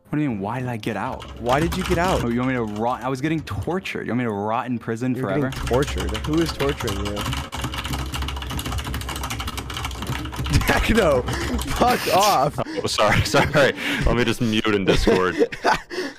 What do you mean? Why did I get out? Why did you get out? Oh, you want me to rot? I was getting tortured. You want me to rot in prison You're forever? getting tortured. Who is torturing you? No, fuck off. Oh, sorry. Let me just mute in Discord.